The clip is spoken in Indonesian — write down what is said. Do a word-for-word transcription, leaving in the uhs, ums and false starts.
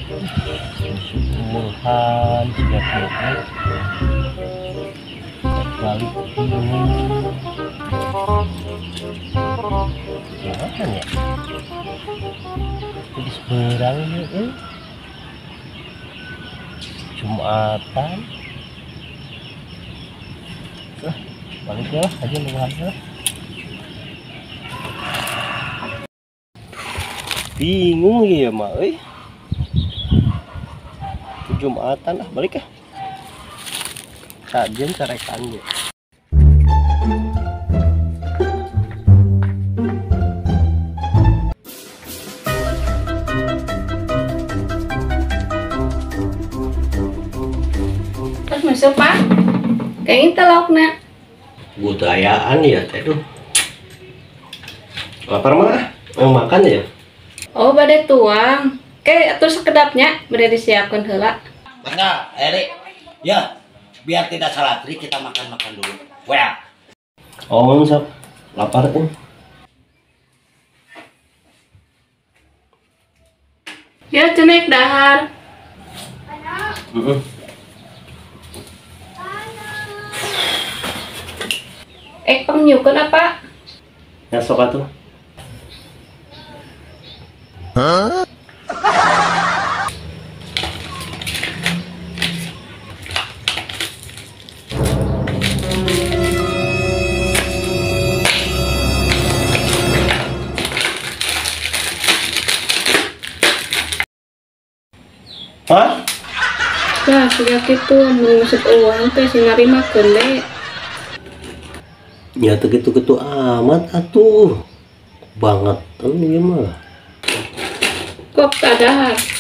Murhan sudah selesai balik bingung gimana ya jadi seberang ya eh. Jumatan eh, balik ya aja Murhan ya. Bingung ya mak eh. Jumatan lah balik ya sajian carekan ya. Terus masuk pak kayak telok nak Budayaan ya teh tuh lapar mah mau makan ya. Oh badai tuang kayak terus sekedapnya berada disiapkan heula. Enggak, Eri. Ya, biar tidak salah tri kita makan-makan dulu. Wah. Oh, sok lapar tuh. Ya cenek dahar. Heeh. Eh pengnyukeun apa? Ya sok atuh. Hah? Hah? Lah sudah gitu mengusut uang teh sing ngarimakeun we. Ya tuh gitu-gitu amat atuh. Banget tuh ieu mah. Kok tak dahar.